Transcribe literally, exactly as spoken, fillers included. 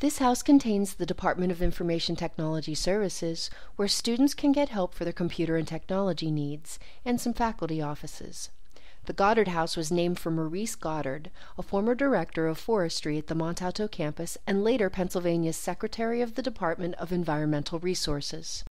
This house contains the Department of Information Technology Services, where students can get help for their computer and technology needs, and some faculty offices. The Goddard House was named for Maurice Goddard, a former director of forestry at the Mont Alto campus and later Pennsylvania's Secretary of the Department of Environmental Resources.